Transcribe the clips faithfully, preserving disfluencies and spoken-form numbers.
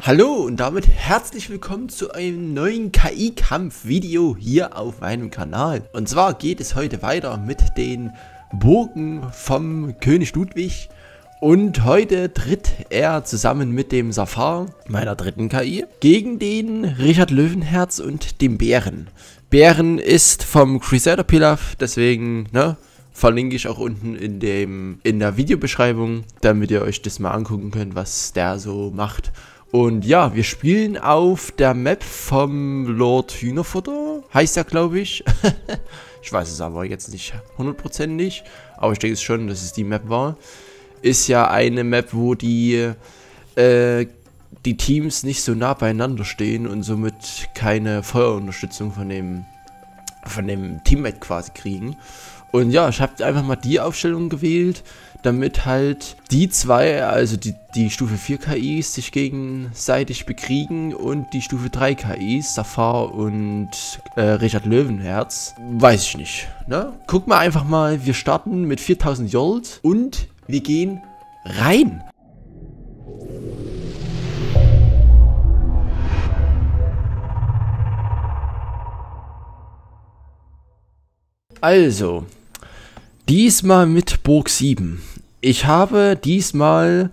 Hallo und damit herzlich willkommen zu einem neuen K I-Kampf-Video hier auf meinem Kanal. Und zwar geht es heute weiter mit den Burgen vom König Ludwig. Und heute tritt er zusammen mit dem Safar, meiner dritten K I, gegen den Richard Löwenherz und den Bären. Bären ist vom Crusader Pilaf, deswegen, ne, verlinke ich auch unten in dem in der Videobeschreibung, damit ihr euch das mal angucken könnt, was der so macht. Und ja, wir spielen auf der Map vom Lord Hühnerfutter, heißt er, glaube ich. Ich weiß es aber jetzt nicht hundertprozentig, aber ich denke es schon, dass es die Map war. Ist ja eine Map, wo die, äh, die Teams nicht so nah beieinander stehen und somit keine Feuerunterstützung von dem, von dem Teammate quasi kriegen. Und ja, ich habe einfach mal die Aufstellung gewählt, damit halt die zwei, also die, die Stufe vier K Is, sich gegenseitig bekriegen und die Stufe drei K Is, Safar und äh, Richard Löwenherz, weiß ich nicht. Ne? Guck mal einfach mal, wir starten mit viertausend Jolt und wir gehen rein. Also, diesmal mit Burg sieben. Ich habe diesmal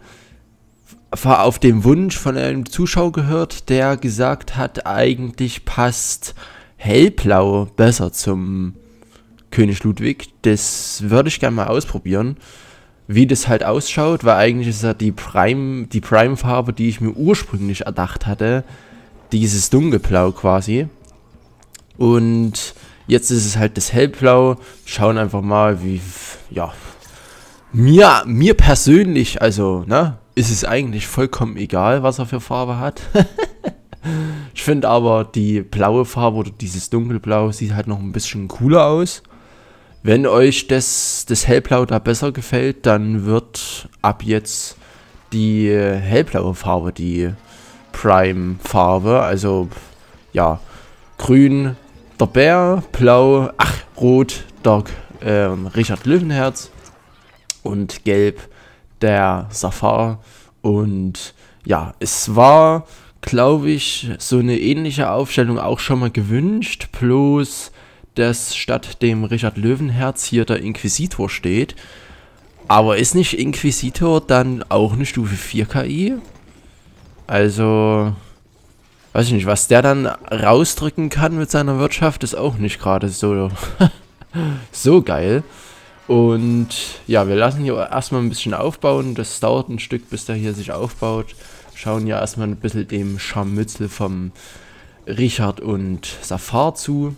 auf den Wunsch von einem Zuschauer gehört, der gesagt hat, eigentlich passt Hellblau besser zum König Ludwig. Das würde ich gerne mal ausprobieren, wie das halt ausschaut, weil eigentlich ist ja die Prime, die Prime-Farbe, die ich mir ursprünglich erdacht hatte, dieses Dunkelblau quasi. Und jetzt ist es halt das Hellblau. Schauen einfach mal, wie, ja, mir, mir persönlich, also, ne, ist es eigentlich vollkommen egal, was er für Farbe hat. Ich finde aber, die blaue Farbe oder dieses Dunkelblau sieht halt noch ein bisschen cooler aus. Wenn euch das, das Hellblau da besser gefällt, dann wird ab jetzt die hellblaue Farbe die Prime-Farbe. Also, ja, grün der Bär, blau, ach, rot der äh, Richard Löwenherz und gelb der Safar. Und ja, es war, glaube ich, so eine ähnliche Aufstellung auch schon mal gewünscht, bloß dass statt dem Richard Löwenherz hier der Inquisitor steht. Aber ist nicht Inquisitor dann auch eine Stufe vier K I? Also, weiß ich nicht, was der dann rausdrücken kann mit seiner Wirtschaft, ist auch nicht gerade so, so geil. Und ja, wir lassen hier erstmal ein bisschen aufbauen. Das dauert ein Stück, bis der hier sich aufbaut. Schauen ja erstmal ein bisschen dem Scharmützel vom Richard und Safar zu.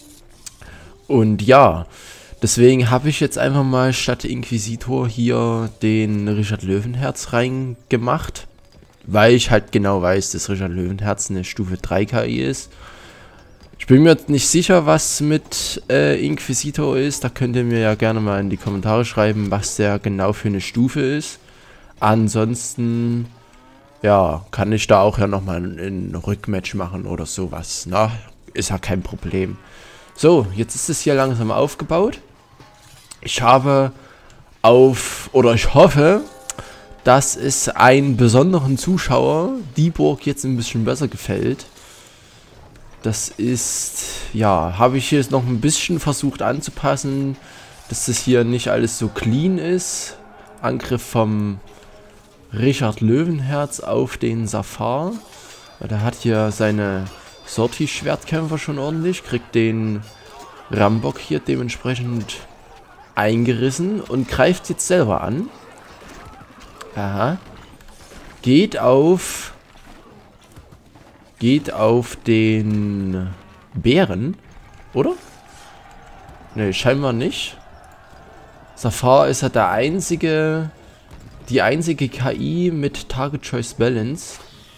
Und ja, deswegen habe ich jetzt einfach mal statt Inquisitor hier den Richard Löwenherz reingemacht. Weil ich halt genau weiß, dass Richard Löwenherz eine Stufe drei K I ist. Ich bin mir nicht sicher, was mit äh, Inquisitor ist. Da könnt ihr mir ja gerne mal in die Kommentare schreiben, was der genau für eine Stufe ist. Ansonsten, ja, kann ich da auch ja nochmal ein, ein Rückmatch machen oder sowas. Na, ist ja kein Problem. So, jetzt ist es hier langsam aufgebaut. Ich habe auf, oder ich hoffe, dass es einen besonderen Zuschauer die Burg jetzt ein bisschen besser gefällt. Das ist, ja, habe ich hier jetzt noch ein bisschen versucht anzupassen, dass das hier nicht alles so clean ist. Angriff vom Richard Löwenherz auf den Safar. Der hat hier seine Sorti-Schwertkämpfer schon ordentlich, kriegt den Rambock hier dementsprechend eingerissen und greift jetzt selber an. Aha. Geht auf... Geht auf den Bären, oder? Ne, scheinbar nicht. Safar ist halt der einzige... Die einzige K I mit Target Choice Balance.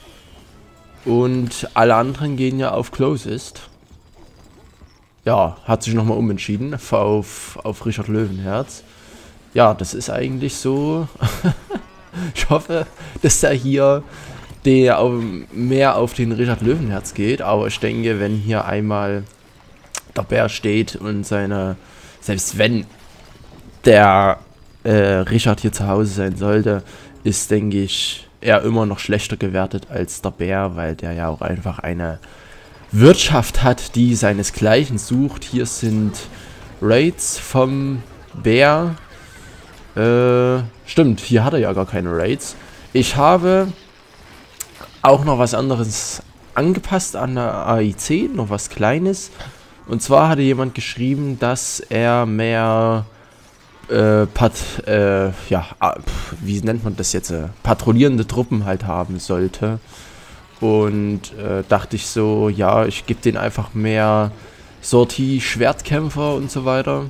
Und alle anderen gehen ja auf Closest. Ja, hat sich nochmal umentschieden auf, auf Richard Löwenherz. Ja, das ist eigentlich so... Ich hoffe, dass da hier der auf, mehr auf den Richard Löwenherz geht. Aber ich denke, wenn hier einmal der Bär steht und seine... Selbst wenn der äh, Richard hier zu Hause sein sollte, ist, denke ich, er immer noch schlechter gewertet als der Bär, weil der ja auch einfach eine Wirtschaft hat, die seinesgleichen sucht. Hier sind Raids vom Bär. Äh, stimmt, hier hat er ja gar keine Raids. Ich habe auch noch was anderes angepasst an der A I C, noch was Kleines. Und zwar hatte jemand geschrieben, dass er mehr äh, Pat äh, ja, wie nennt man das jetzt? Äh, patrouillierende Truppen halt haben sollte. Und äh, dachte ich so, ja, ich gebe denen einfach mehr Sortie, Schwertkämpfer und so weiter.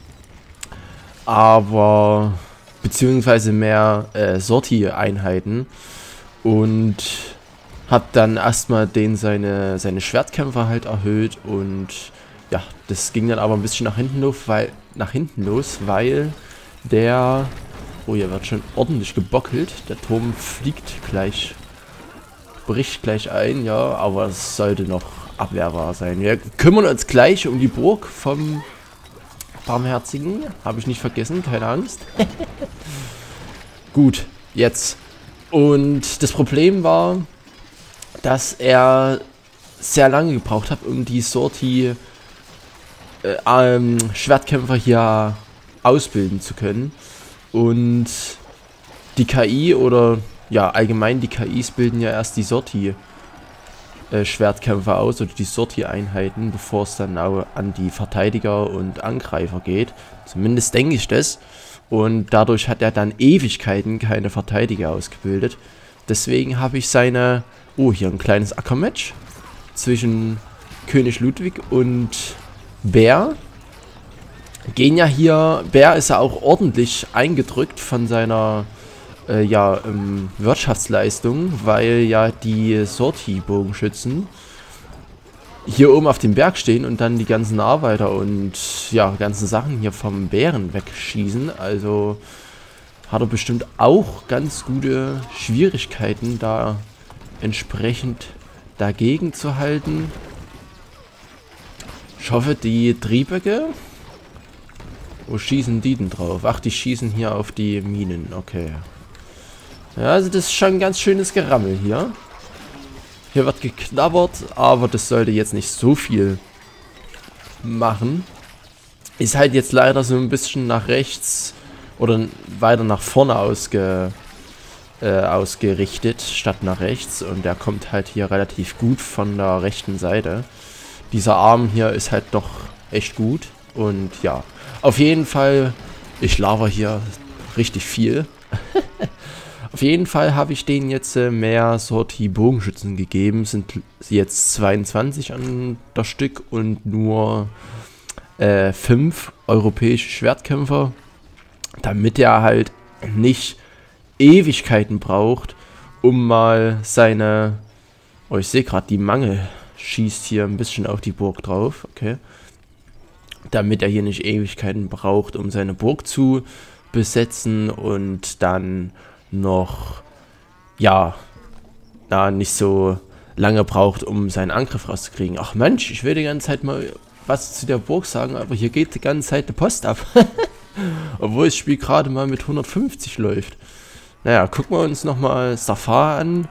Aber, beziehungsweise mehr äh, Sortie-Einheiten. Und hab dann erstmal den seine, seine Schwertkämpfer halt erhöht. Und ja, das ging dann aber ein bisschen nach hinten los, weil, nach hinten los, weil der... Oh, hier wird schon ordentlich gebockelt. Der Turm fliegt gleich... bricht gleich ein, ja, aber es sollte noch abwehrbar sein. Wir kümmern uns gleich um die Burg vom Barmherzigen. Habe ich nicht vergessen, keine Angst. Gut, jetzt. Und das Problem war, dass er sehr lange gebraucht hat, um die Sortie äh, ähm, Schwertkämpfer hier ausbilden zu können. Und die K I oder... Ja, allgemein die K Is bilden ja erst die Sortie-Schwertkämpfer äh, aus oder die Sortie-Einheiten, bevor es dann auch an die Verteidiger und Angreifer geht. Zumindest denke ich das. Und dadurch hat er dann Ewigkeiten keine Verteidiger ausgebildet. Deswegen habe ich seine... Oh, hier ein kleines Ackermatch zwischen König Ludwig und Bär. Gehen ja hier... Bär ist ja auch ordentlich eingedrückt von seiner... Äh, ja, ähm, Wirtschaftsleistung, weil ja die Sortie-Bogenschützen hier oben auf dem Berg stehen und dann die ganzen Arbeiter und ja, ganzen Sachen hier vom Bären wegschießen. Also hat er bestimmt auch ganz gute Schwierigkeiten, da entsprechend dagegen zu halten. Ich hoffe, die Trieböcke... Wo schießen die denn drauf? Ach, die schießen hier auf die Minen, okay. Ja, also das ist schon ein ganz schönes Gerammel hier. Hier wird geknabbert, aber das sollte jetzt nicht so viel machen. Ist halt jetzt leider so ein bisschen nach rechts oder weiter nach vorne ausge, äh, ausgerichtet, statt nach rechts. Und der kommt halt hier relativ gut von der rechten Seite. Dieser Arm hier ist halt doch echt gut. Und ja, auf jeden Fall, ich laber hier richtig viel. Auf jeden Fall habe ich denen jetzt äh, mehr Sortie-Bogenschützen gegeben. Sind jetzt zweiundzwanzig an das Stück und nur äh, fünf europäische Schwertkämpfer. Damit er halt nicht Ewigkeiten braucht, um mal seine... Oh, ich sehe gerade, die Mangel schießt hier ein bisschen auf die Burg drauf. Okay. Damit er hier nicht Ewigkeiten braucht, um seine Burg zu besetzen und dann... noch, ja, na, nicht so lange braucht, um seinen Angriff rauszukriegen. Ach Mensch, ich will die ganze Zeit mal was zu der Burg sagen, aber hier geht die ganze Zeit die Post ab. Obwohl das Spiel gerade mal mit hundertfünfzig läuft. Naja, gucken wir uns nochmal Safar an.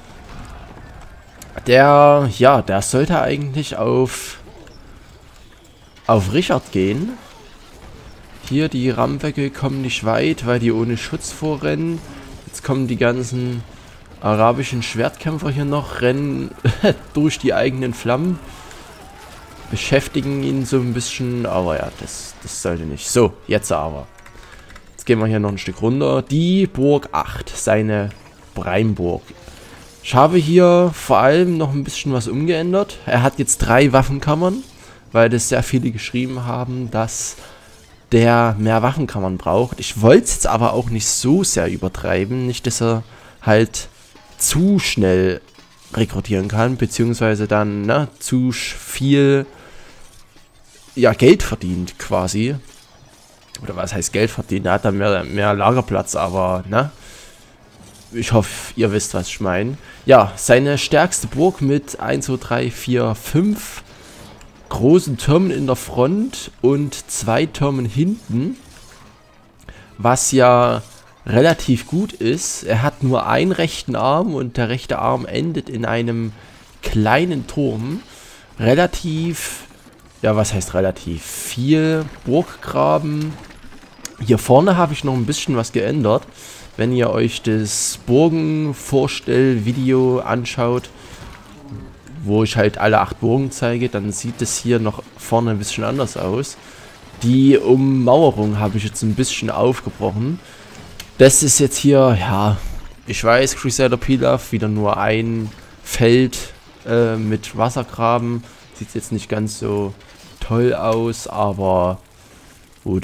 Der, ja, der sollte eigentlich auf, auf Richard gehen. Hier, die Rammwecke kommen nicht weit, weil die ohne Schutz vorrennen. Jetzt kommen die ganzen arabischen Schwertkämpfer hier noch, rennen durch die eigenen Flammen. Beschäftigen ihn so ein bisschen, aber ja, das, das sollte nicht. So, jetzt aber. Jetzt gehen wir hier noch ein Stück runter. Die Burg acht, seine Breimburg. Ich habe hier vor allem noch ein bisschen was umgeändert. Er hat jetzt drei Waffenkammern, weil das sehr viele geschrieben haben, dass... der mehr Waffenkammern braucht. Ich wollte es jetzt aber auch nicht so sehr übertreiben. Nicht, dass er halt zu schnell rekrutieren kann, beziehungsweise dann ne, zu viel ja, Geld verdient quasi. Oder was heißt Geld verdient? Er hat dann mehr, mehr Lagerplatz, aber ne? Ich hoffe, ihr wisst, was ich meine. Ja, seine stärkste Burg mit eins, zwei, drei, vier, fünf großen Türmen in der Front und zwei Türmen hinten, was ja relativ gut ist. Er hat nur einen rechten Arm und der rechte Arm endet in einem kleinen Turm. Relativ, ja was heißt relativ, viel Burggraben. Hier vorne habe ich noch ein bisschen was geändert. Wenn ihr euch das Burgenvorstellvideo anschaut, wo ich halt alle acht Burgen zeige, dann sieht es hier noch vorne ein bisschen anders aus. Die Ummauerung habe ich jetzt ein bisschen aufgebrochen. Das ist jetzt hier, ja, ich weiß, Crusader Pilaf, wieder nur ein Feld äh, mit Wassergraben. Sieht jetzt nicht ganz so toll aus, aber gut.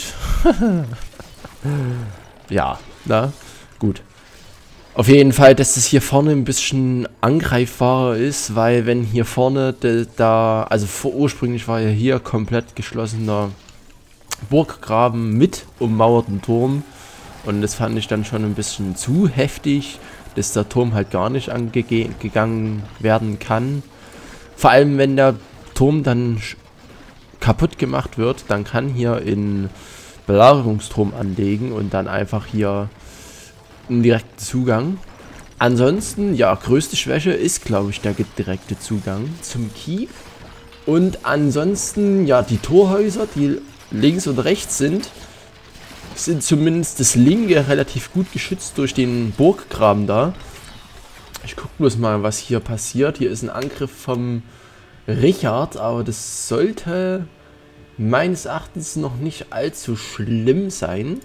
Ja, na, gut. Auf jeden Fall, dass es hier vorne ein bisschen angreifbarer ist, weil wenn hier vorne de, da, also vor, ursprünglich war ja hier komplett geschlossener Burggraben mit ummauerten Turm und das fand ich dann schon ein bisschen zu heftig, dass der Turm halt gar nicht angegangen werden kann. Vor allem, wenn der Turm dann kaputt gemacht wird, dann kann hier in Belagerungsturm anlegen und dann einfach hier einen direkten Zugang. Ansonsten, ja, größte Schwäche ist, glaube ich, der direkte Zugang zum Keep. Und ansonsten, ja, die Torhäuser, die links und rechts sind, sind zumindest das linke relativ gut geschützt durch den Burggraben da. Ich gucke bloß mal, was hier passiert. Hier ist ein Angriff vom Richard, aber das sollte meines Erachtens noch nicht allzu schlimm sein.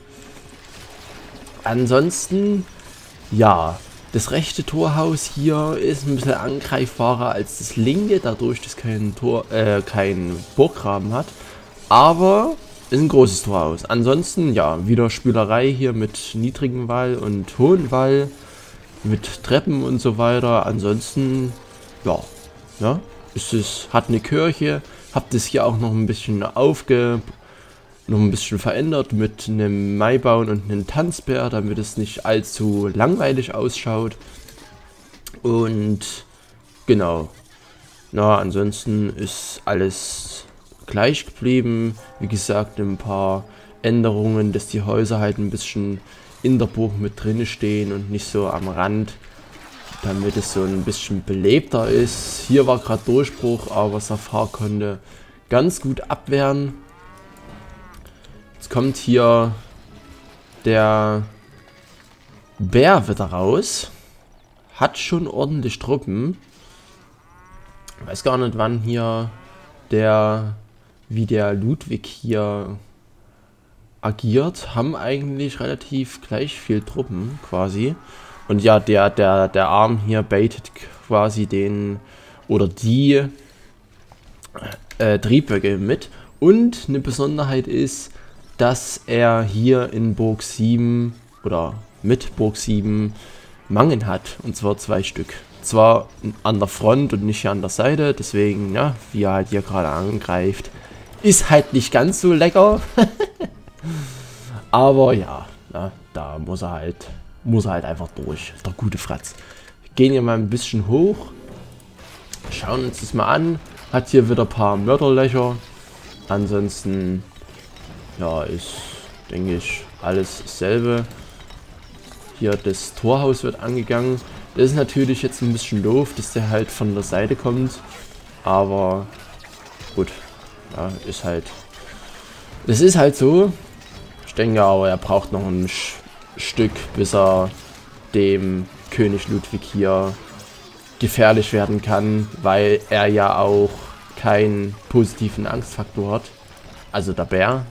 Ansonsten, ja, das rechte Torhaus hier ist ein bisschen angreifbarer als das linke, dadurch, dass kein Tor, äh, kein Burggraben hat. Aber ist ein großes Torhaus. Ansonsten, ja, wieder Spielerei hier mit niedrigem Wall und hohem Wall, mit Treppen und so weiter. Ansonsten, ja, ja, ist es, hat eine Kirche, habt es hier auch noch ein bisschen aufge... noch ein bisschen verändert mit einem Maibaum und einem Tanzbär, damit es nicht allzu langweilig ausschaut. Und genau. Na, ansonsten ist alles gleich geblieben. Wie gesagt, ein paar Änderungen, dass die Häuser halt ein bisschen in der Burg mit drin stehen und nicht so am Rand, damit es so ein bisschen belebter ist. Hier war gerade Durchbruch, aber Safar konnte ganz gut abwehren. Jetzt kommt hier der Bär wieder raus. Hat schon ordentlich Truppen. Ich weiß gar nicht, wann hier der, wie der Ludwig hier agiert. Haben eigentlich relativ gleich viel Truppen quasi. Und ja, der, der, der Arm hier baitet quasi den oder die äh, Triebwerke mit. Und eine Besonderheit ist, dass er hier in Burg sieben oder mit Burg sieben Mangen hat, und zwar zwei Stück. Zwar an der Front und nicht hier an der Seite, deswegen, ja, wie er halt hier gerade angreift, ist halt nicht ganz so lecker. Aber ja, na, da muss er halt, muss er halt einfach durch, der gute Fratz. Wir gehen hier mal ein bisschen hoch, schauen uns das mal an, hat hier wieder ein paar Mörderlöcher, ansonsten... ja, ist, denke ich, alles dasselbe. Hier das Torhaus wird angegangen. Das ist natürlich jetzt ein bisschen doof, dass der halt von der Seite kommt. Aber gut, ja, ist halt... Das ist halt so. Ich denke aber, er braucht noch ein Sch Stück, bis er dem König Ludwig hier gefährlich werden kann, weil er ja auch keinen positiven Angstfaktor hat. Also der Bär.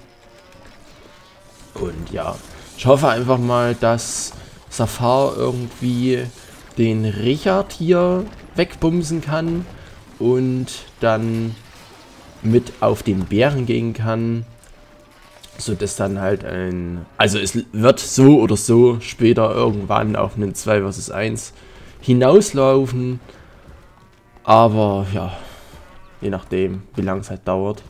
Und ja, ich hoffe einfach mal, dass Safar irgendwie den Richard hier wegbumsen kann und dann mit auf den Bären gehen kann, so dass dann halt ein, also es wird so oder so später irgendwann auf einen zwei versus eins hinauslaufen, aber ja, je nachdem, wie lange es halt dauert.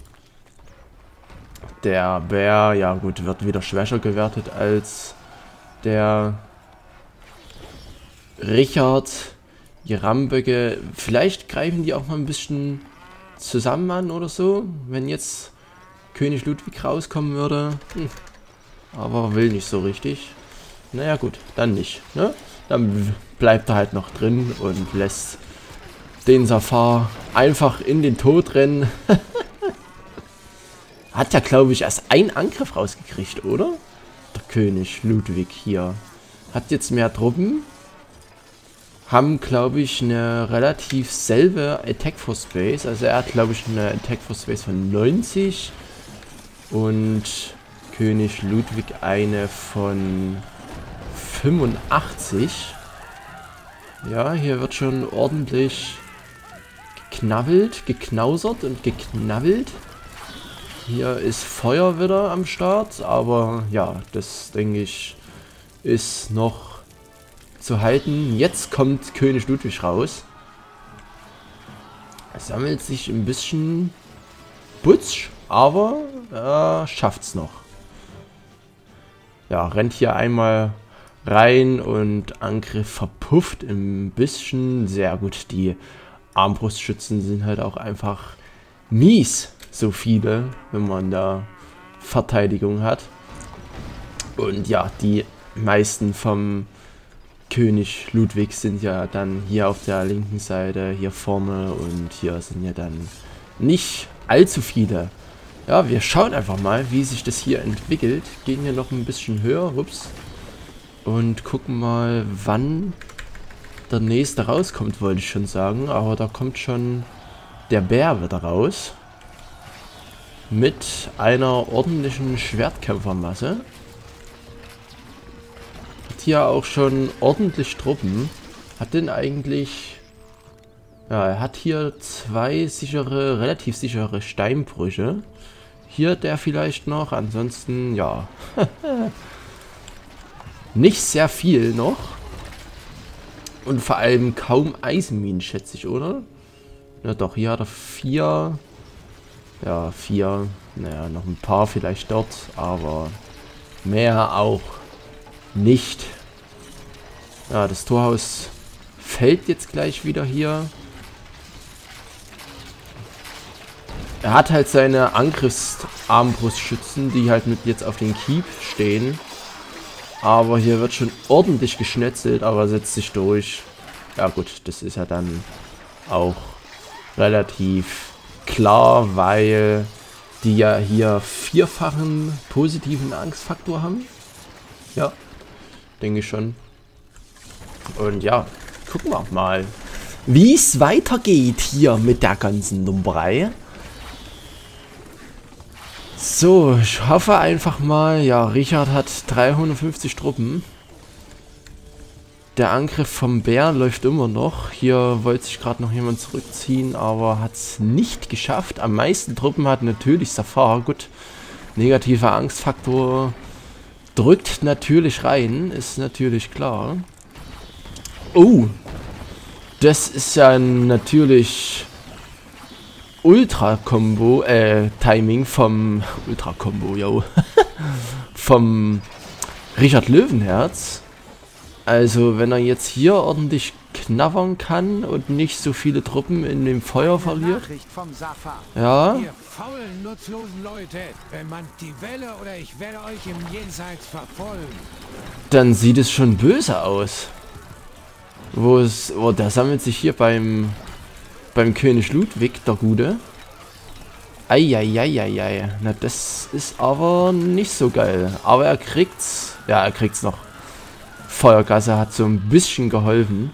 Der Bär, ja gut, wird wieder schwächer gewertet als der Richard. Die Ramböcke, vielleicht greifen die auch mal ein bisschen zusammen an oder so, wenn jetzt König Ludwig rauskommen würde. Hm. Aber will nicht so richtig. Naja gut, dann nicht. Ne? Dann bleibt er halt noch drin und lässt den Safar einfach in den Tod rennen. Hat ja, glaube ich, erst einen Angriff rausgekriegt, oder? Der König Ludwig hier. Hat jetzt mehr Truppen. Haben, glaube ich, eine relativ selbe Attack for Space. Also er hat, glaube ich, eine Attack for Space von neunzig. Und König Ludwig eine von fünfundachtzig. Ja, hier wird schon ordentlich geknabbelt, geknausert und geknabbelt. Hier ist Feuer wieder am Start, aber ja, das denke ich ist noch zu halten. Jetzt kommt König Ludwig raus. Er sammelt sich ein bisschen Butsch, aber er schafft's noch. Ja, rennt hier einmal rein und Angriff verpufft ein bisschen. Sehr gut, die Armbrustschützen sind halt auch einfach mies, so viele, wenn man da Verteidigung hat. Und ja, die meisten vom König Ludwig sind ja dann hier auf der linken Seite, hier vorne, und hier sind ja dann nicht allzu viele. Ja, wir schauen einfach mal, wie sich das hier entwickelt. Gehen hier noch ein bisschen höher, ups, und gucken mal, wann der nächste rauskommt, wollte ich schon sagen. Aber da kommt schon der Bär wieder raus. Mit einer ordentlichen Schwertkämpfermasse. Hat hier auch schon ordentlich Truppen. Hat denn eigentlich... Ja, er hat hier zwei sichere, relativ sichere Steinbrüche. Hier der vielleicht noch. Ansonsten, ja. Nicht sehr viel noch. Und vor allem kaum Eisenminen, schätze ich, oder? Ja doch, hier hat er vier. Ja, vier. Naja, noch ein paar vielleicht dort. Aber mehr auch nicht. Ja, das Torhaus fällt jetzt gleich wieder hier. Er hat halt seine Angriffsarmbrustschützen, die halt mit jetzt auf den Keep stehen. Aber hier wird schon ordentlich geschnetzelt, aber setzt sich durch. Ja gut, das ist ja dann auch relativ klar, weil die ja hier vierfachen positiven Angstfaktor haben. Ja, denke ich schon. Und ja, gucken wir mal, wie es weitergeht hier mit der ganzen Nummerei. So, ich hoffe einfach mal, ja, Richard hat dreihundertfünfzig Truppen. Der Angriff vom Bär läuft immer noch. Hier wollte sich gerade noch jemand zurückziehen, aber hat es nicht geschafft. Am meisten Truppen hat natürlich Safar. Gut, negativer Angstfaktor drückt natürlich rein, ist natürlich klar. Oh, das ist ja natürlich... Ultra-Kombo, äh, Timing vom Ultra-Kombo, yo. Vom Richard Löwenherz. Also, wenn er jetzt hier ordentlich knabbern kann und nicht so viele Truppen in dem Feuer verliert. Ja. Ihr faulen, nutzlosen Leute, bemannt die Welle oder ich werde euch im Jenseits verfolgen. Dann sieht es schon böse aus. Wo es, oh, der sammelt sich hier beim beim König Ludwig, der Gute. Eieieiei. Na, das ist aber nicht so geil. Aber er kriegt's. Ja, er kriegt's noch. Feuergasse hat so ein bisschen geholfen.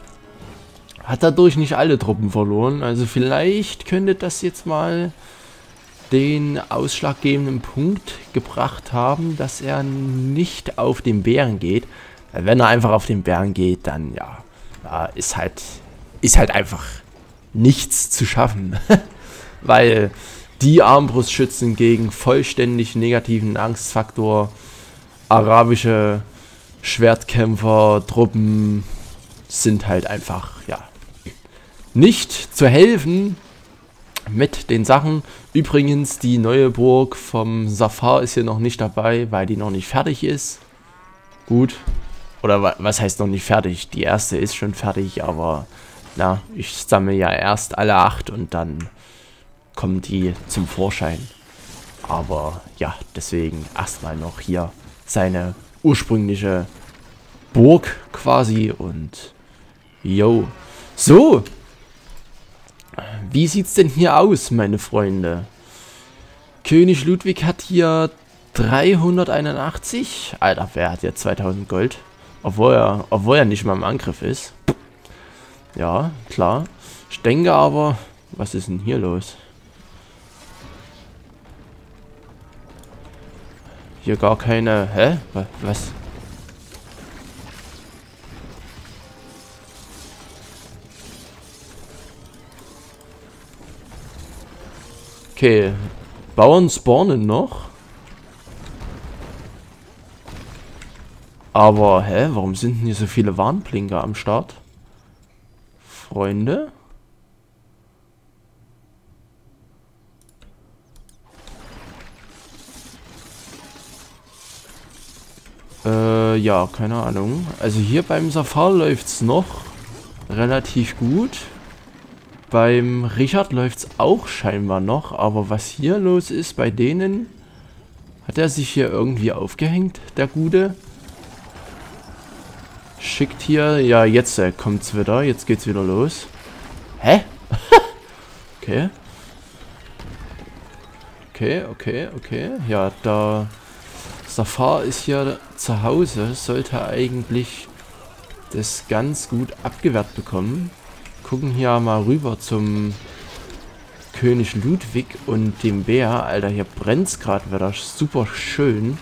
Hat dadurch nicht alle Truppen verloren. Also vielleicht könnte das jetzt mal den ausschlaggebenden Punkt gebracht haben, dass er nicht auf den Bären geht. Weil wenn er einfach auf den Bären geht, dann ja, ja ist halt, ist halt einfach nichts zu schaffen. Weil die Armbrustschützen gegen vollständig negativen Angstfaktor, arabische Schwertkämpfer, Truppen sind halt einfach, ja, nicht zu helfen mit den Sachen. Übrigens, die neue Burg vom Safar ist hier noch nicht dabei, weil die noch nicht fertig ist. Gut. Oder was heißt noch nicht fertig? Die erste ist schon fertig, aber na, ich sammle ja erst alle acht und dann kommen die zum Vorschein. Aber ja, deswegen erstmal noch hier seine ursprüngliche Burg quasi und yo. So. Wie sieht's denn hier aus, meine Freunde? König Ludwig hat hier dreihunderteinundachtzig. Alter, wer hat jetzt zweitausend Gold? Obwohl er, obwohl er nicht mal im Angriff ist. Ja, klar. Ich denke aber, was ist denn hier los? Hier gar keine... Hä? Was? Okay. Bauern spawnen noch. Aber, hä? Warum sind denn hier so viele Warnblinker am Start? Freunde? Äh, ja, keine Ahnung. Also hier beim Safar läuft's noch relativ gut. Beim Richard läuft's auch scheinbar noch. Aber was hier los ist bei denen... Hat er sich hier irgendwie aufgehängt, der Gute? Schickt hier... Ja, jetzt äh, kommt's wieder. Jetzt geht's wieder los. Hä? Okay. Okay, okay, okay. Ja, da... Safar ist hier zu Hause. Sollte eigentlich das ganz gut abgewehrt bekommen. Gucken hier mal rüber zum König Ludwig und dem Bär. Alter, hier brennt's gerade wieder. Super schön.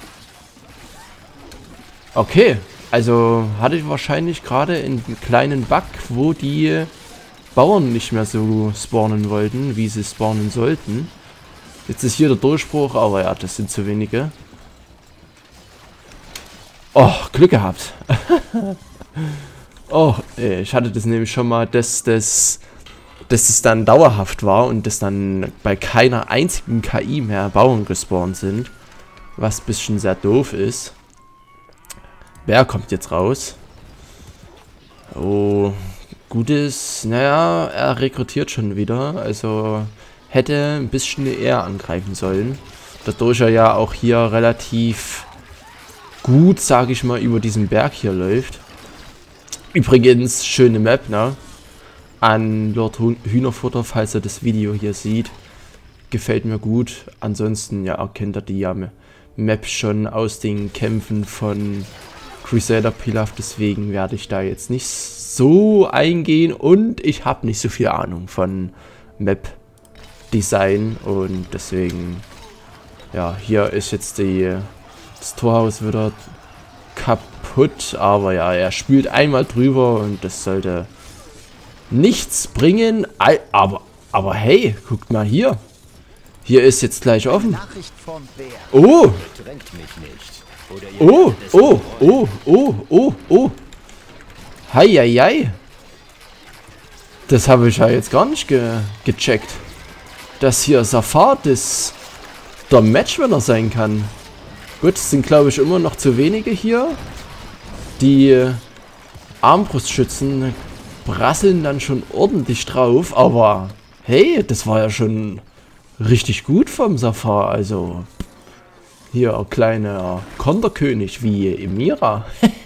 Okay. Also hatte ich wahrscheinlich gerade einen kleinen Bug, wo die Bauern nicht mehr so spawnen wollten, wie sie spawnen sollten. Jetzt ist hier der Durchbruch, aber ja, das sind zu wenige. Oh, Glück gehabt. Oh, ich hatte das nämlich schon mal, dass das, dass das dann dauerhaft war und dass dann bei keiner einzigen K I mehr Bauern gespawnt sind. Was ein bisschen sehr doof ist. Wer kommt jetzt raus? Oh, gutes, naja, er rekrutiert schon wieder, also hätte ein bisschen eher angreifen sollen. Dadurch er ja auch hier relativ gut, sage ich mal, über diesen Berg hier läuft. Übrigens, schöne Map, ne? An Lord Hühnerfutter, falls er das Video hier sieht. Gefällt mir gut. Ansonsten, ja, kennt er die ja Map schon aus den Kämpfen von Crusader Pilaf, deswegen werde ich da jetzt nicht so eingehen und ich habe nicht so viel Ahnung von Map-Design und deswegen, ja, hier ist jetzt die, das Torhaus wieder kaputt, aber ja, er spielt einmal drüber und das sollte nichts bringen, aber, aber hey, guckt mal hier, hier ist jetzt gleich offen. Oh! Oh, oh, oh, oh, oh, oh. Heieiei. Das habe ich ja jetzt gar nicht ge gecheckt. Dass hier Safar das der Matchwinner sein kann. Gut, es sind glaube ich immer noch zu wenige hier. Die Armbrustschützen prasseln dann schon ordentlich drauf. Aber hey, das war ja schon richtig gut vom Safar. Also... Hier, ein kleiner Konterkönig wie Emira.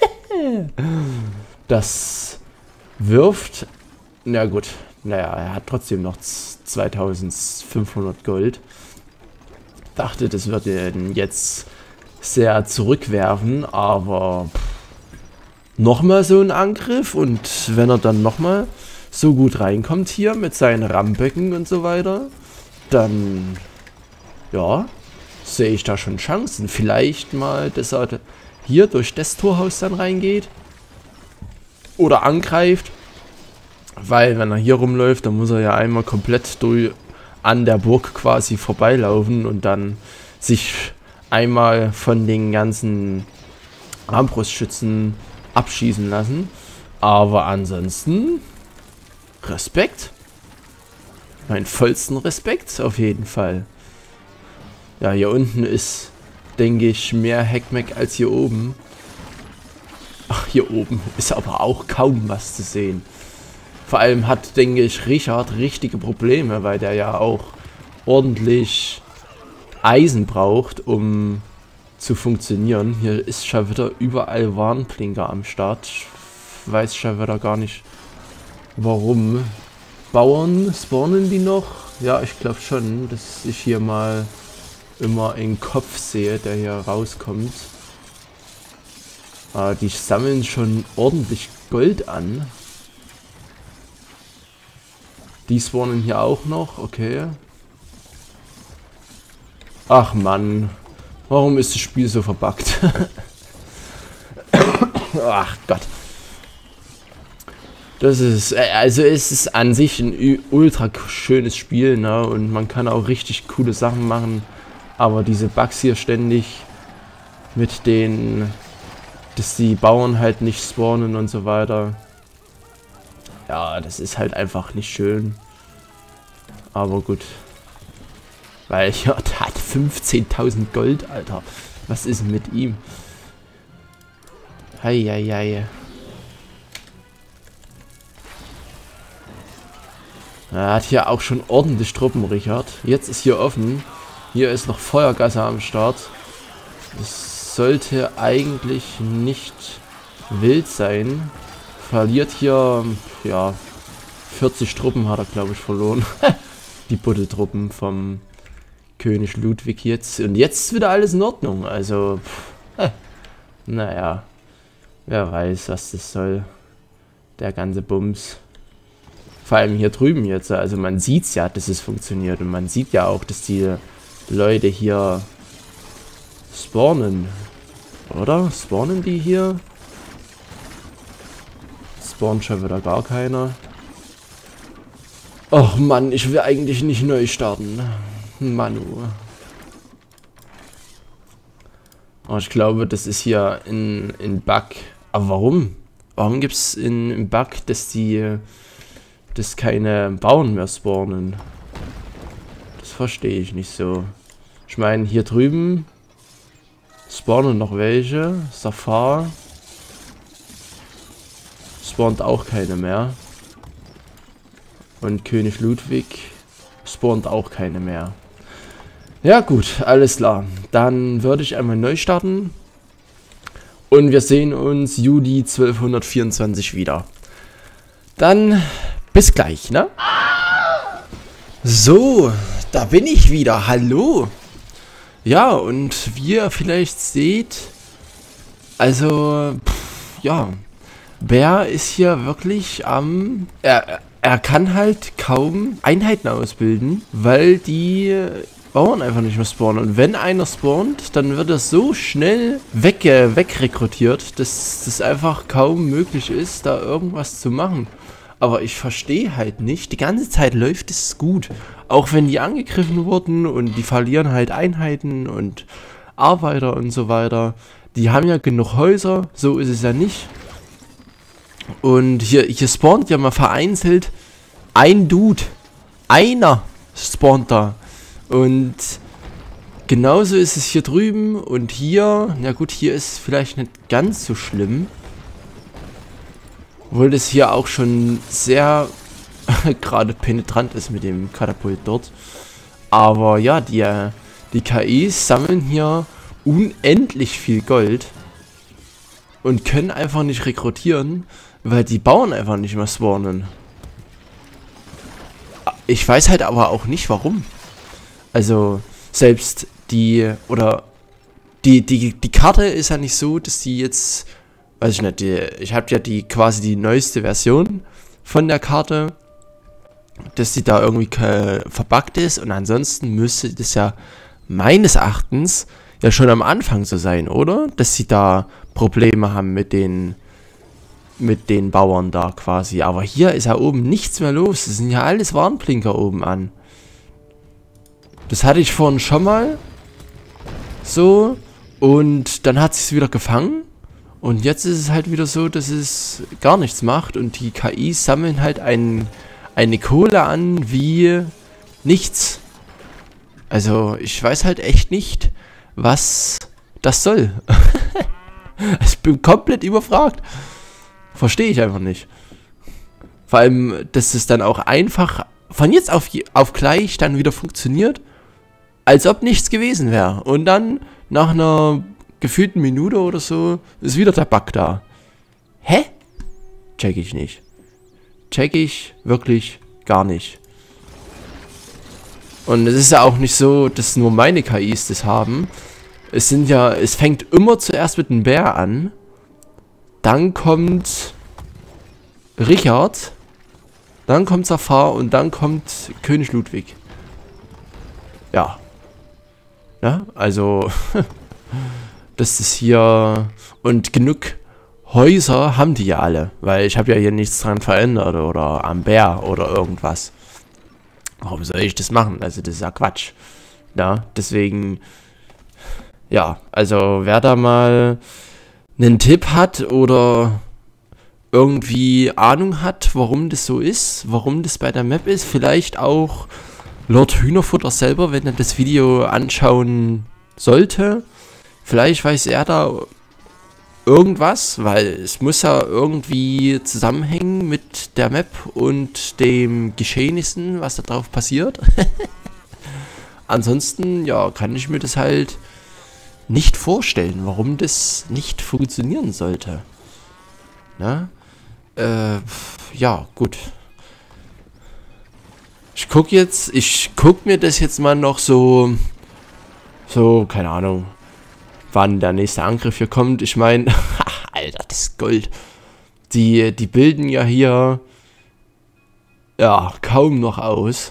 Das wirft... Na gut, naja, er hat trotzdem noch zweitausendfünfhundert Gold. Dachte, das wird ihn jetzt sehr zurückwerfen, aber... Nochmal so ein Angriff und wenn er dann nochmal so gut reinkommt hier mit seinen Ramböcken und so weiter, dann... Ja... sehe ich da schon Chancen. Vielleicht mal, dass er hier durch das Torhaus dann reingeht. Oder angreift. Weil, wenn er hier rumläuft, dann muss er ja einmal komplett durch an der Burg quasi vorbeilaufen und dann sich einmal von den ganzen Armbrustschützen abschießen lassen. Aber ansonsten Respekt. Mein vollsten Respekt auf jeden Fall. Ja, hier unten ist, denke ich, mehr Heckmeck als hier oben. Ach, hier oben ist aber auch kaum was zu sehen. Vor allem hat, denke ich, Richard richtige Probleme, weil der ja auch ordentlich Eisen braucht, um zu funktionieren. Hier ist schon wieder überall Warnblinker am Start. Ich weiß schon wieder gar nicht, warum. Bauern, spawnen die noch? Ja, ich glaube schon, dass ich hier mal immer einen Kopf sehe, der hier rauskommt. Ah, die sammeln schon ordentlich Gold an. Die spawnen hier auch noch, okay. Ach Mann, warum ist das Spiel so verbuggt? Ach Gott. Das ist, also es ist an sich ein ultra schönes Spiel, ne? Und man kann auch richtig coole Sachen machen. Aber diese Bugs hier ständig mit den, dass die Bauern halt nicht spawnen und so weiter. Ja, das ist halt einfach nicht schön. Aber gut. Weil, ja, der hat fünfzehntausend Gold, Alter. Was ist mit ihm? Heieiei. Er hat hier auch schon ordentlich Truppen, Richard. Jetzt ist hier offen. Hier ist noch Feuergasse am Start. Das sollte eigentlich nicht wild sein. Verliert hier, ja, vierzig Truppen hat er, glaube ich, verloren. Die Buddeltruppen vom König Ludwig jetzt. Und jetzt ist wieder alles in Ordnung. Also, pff, äh, naja, wer weiß, was das soll. Der ganze Bums. Vor allem hier drüben jetzt. Also man sieht ja, dass es funktioniert. Und man sieht ja auch, dass die Leute hier spawnen. Oder? Spawnen die hier? Spawnt schon wieder gar keiner. Och Mann, ich will eigentlich nicht neu starten. Manu. Oh, ich glaube, das ist hier in, in Bug. Aber warum? Warum gibt es in, in Bug, dass die dass keine Bauern mehr spawnen? Das verstehe ich nicht so. Ich meine, hier drüben spawnen noch welche. Safar spawnt auch keine mehr. Und König Ludwig spawnt auch keine mehr. Ja gut, alles klar. Dann würde ich einmal neu starten. Und wir sehen uns Juli zwölfhundertvierundzwanzig wieder. Dann bis gleich, ne? So, da bin ich wieder. Hallo. Ja, und wie ihr vielleicht seht, also, pff, ja, Bär ist hier wirklich am... Ähm, er, er kann halt kaum Einheiten ausbilden, weil die Bauern einfach nicht mehr spawnen. Und wenn einer spawnt, dann wird er so schnell weg, äh, wegrekrutiert, dass das einfach kaum möglich ist, da irgendwas zu machen. Aber ich verstehe halt nicht, die ganze Zeit läuft es gut. Auch wenn die angegriffen wurden und die verlieren halt Einheiten und Arbeiter und so weiter. Die haben ja genug Häuser, so ist es ja nicht. Und hier, hier spawnt ja mal vereinzelt ein Dude. Einer spawnt da. Und genauso ist es hier drüben und hier. Na gut, hier ist es vielleicht nicht ganz so schlimm. Obwohl das hier auch schon sehr gerade penetrant ist mit dem Katapult dort. Aber ja, die, die K Is sammeln hier unendlich viel Gold. Und können einfach nicht rekrutieren, weil die Bauern einfach nicht mehr spawnen. Ich weiß halt aber auch nicht warum. Also selbst die, oder die, die, die Karte ist ja nicht so, dass die jetzt... Weiß ich nicht, die, ich habe ja die quasi die neueste Version von der Karte, dass die da irgendwie verbuggt ist und ansonsten müsste das ja meines Erachtens ja schon am Anfang so sein, oder? Dass sie da Probleme haben mit den mit den Bauern da quasi, aber hier ist ja oben nichts mehr los, es sind ja alles Warnblinker oben an. Das hatte ich vorhin schon mal so und dann hat es sich wieder gefangen. Und jetzt ist es halt wieder so, dass es gar nichts macht und die K Is sammeln halt ein, eine Kohle an wie nichts. Also ich weiß halt echt nicht, was das soll. Ich bin komplett überfragt. Verstehe ich einfach nicht. Vor allem, dass es dann auch einfach von jetzt auf, auf gleich dann wieder funktioniert, als ob nichts gewesen wäre. Und dann nach einer gefühlten Minute oder so, ist wieder der Bug da. Hä? Check ich nicht. Check ich wirklich gar nicht. Und es ist ja auch nicht so, dass nur meine K Is das haben. Es sind ja, es fängt immer zuerst mit einem Bär an. Dann kommt Richard. Dann kommt Safar und dann kommt König Ludwig. Ja. Ja, also das ist hier. Und genug Häuser haben die ja alle. Weil ich habe ja hier nichts dran verändert oder am Bär oder irgendwas. Warum soll ich das machen? Also das ist ja Quatsch. Ja, deswegen. Ja, also wer da mal einen Tipp hat oder irgendwie Ahnung hat, warum das so ist, warum das bei der Map ist, vielleicht auch Lord Hühnerfutter selber, wenn er das Video anschauen sollte. Vielleicht weiß er da irgendwas, weil es muss ja irgendwie zusammenhängen mit der Map und dem Geschehnissen, was da drauf passiert. Ansonsten, ja, kann ich mir das halt nicht vorstellen, warum das nicht funktionieren sollte. Na? Äh, ja, gut. Ich guck jetzt, ich guck mir das jetzt mal noch so, so, keine Ahnung, wann der nächste Angriff hier kommt. Ich meine, Alter, das ist Gold. Die, die bilden ja hier, ja, kaum noch aus.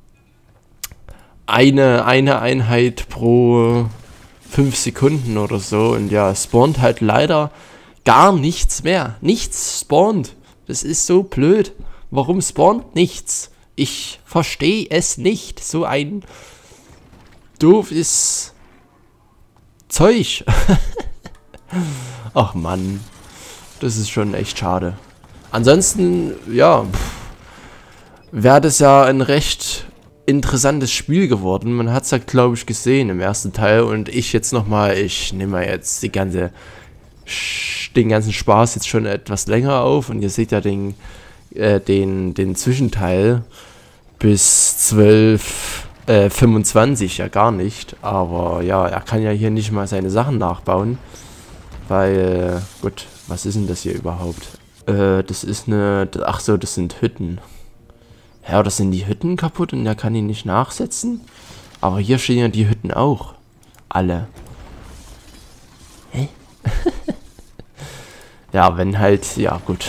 Eine, eine Einheit pro fünf Sekunden oder so. Und ja, spawnt halt leider gar nichts mehr. Nichts spawnt. Das ist so blöd. Warum spawnt nichts? Ich verstehe es nicht. So ein doofes Zeug. Ach Mann. Das ist schon echt schade. Ansonsten, ja, wäre das ja ein recht interessantes Spiel geworden. Man hat es ja, glaube ich, gesehen im ersten Teil. Und ich jetzt nochmal, ich nehme mal jetzt die ganze, den ganzen Spaß jetzt schon etwas länger auf. Und ihr seht ja den, äh, den, den Zwischenteil bis zwölf, äh, fünfundzwanzig ja gar nicht. Aber ja, er kann ja hier nicht mal seine Sachen nachbauen. Weil, gut, was ist denn das hier überhaupt? Äh, das ist eine, ach so, das sind Hütten. Ja, das sind die Hütten kaputt und er kann die nicht nachsetzen. Aber hier stehen ja die Hütten auch. Alle. Hä? Ja, wenn halt, ja gut.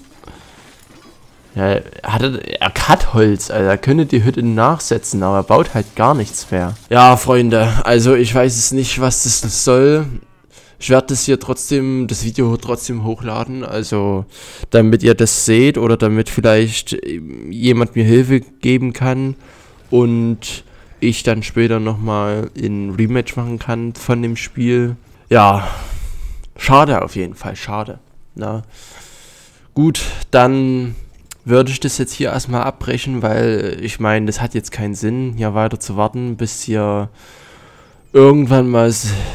Ja, er, hat, er hat Holz, also er könnte die Hütte nachsetzen, aber er baut halt gar nichts mehr. Ja, Freunde, also ich weiß es nicht, was das soll. Ich werde das hier trotzdem, das Video trotzdem hochladen, also damit ihr das seht oder damit vielleicht jemand mir Hilfe geben kann und ich dann später nochmal ein Rematch machen kann von dem Spiel. Ja, schade auf jeden Fall, schade. Na, gut, dann würde ich das jetzt hier erstmal abbrechen, weil ich meine, das hat jetzt keinen Sinn, hier weiter zu warten, bis hier irgendwann mal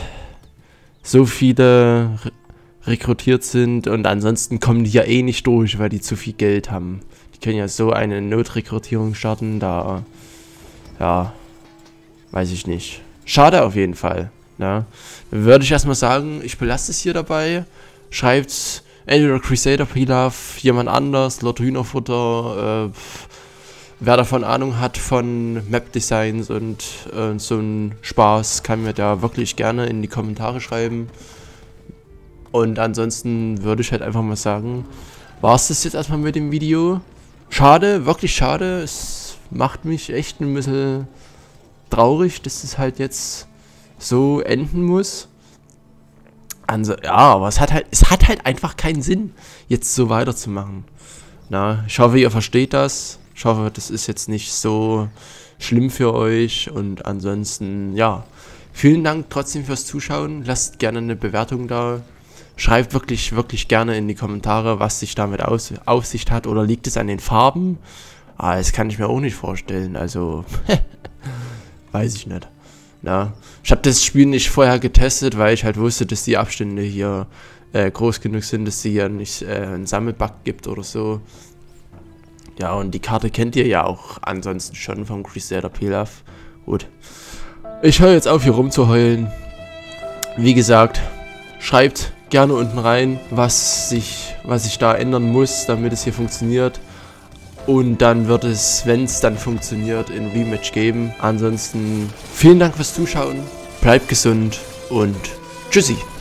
so viele re rekrutiert sind und ansonsten kommen die ja eh nicht durch, weil die zu viel Geld haben. Die können ja so eine Notrekrutierung starten, da, ja, weiß ich nicht. Schade auf jeden Fall, ne? Dann würde ich erstmal sagen, ich belasse es hier dabei. Schreibt entweder Crusader Pilaf, jemand anders, Lord Hühnerfutter, äh, wer davon Ahnung hat von Map-Designs und äh, so ein Spaß, kann mir da wirklich gerne in die Kommentare schreiben. Und ansonsten würde ich halt einfach mal sagen, war es das jetzt erstmal mit dem Video. Schade, wirklich schade. Es macht mich echt ein bisschen traurig, dass es halt jetzt so enden muss. Also, ja, aber es hat halt, es hat halt einfach keinen Sinn, jetzt so weiterzumachen. Na, ich hoffe, ihr versteht das. Ich hoffe, das ist jetzt nicht so schlimm für euch. Und ansonsten, ja, vielen Dank trotzdem fürs Zuschauen. Lasst gerne eine Bewertung da. Schreibt wirklich, wirklich gerne in die Kommentare, was sich damit aus, auf sich hat. Oder liegt es an den Farben? Ah, das kann ich mir auch nicht vorstellen. Also, weiß ich nicht. Na, ich habe das Spiel nicht vorher getestet, weil ich halt wusste, dass die Abstände hier äh, groß genug sind, dass sie hier nicht äh, einen Sammelbug gibt oder so. Ja, und die Karte kennt ihr ja auch ansonsten schon vom Crusader Pilaf. Gut. Ich höre jetzt auf, hier rumzuheulen. Wie gesagt, schreibt gerne unten rein, was sich, was sich da ändern muss, damit es hier funktioniert. Und dann wird es, wenn es dann funktioniert, ein Rematch geben. Ansonsten vielen Dank fürs Zuschauen, bleibt gesund und tschüssi.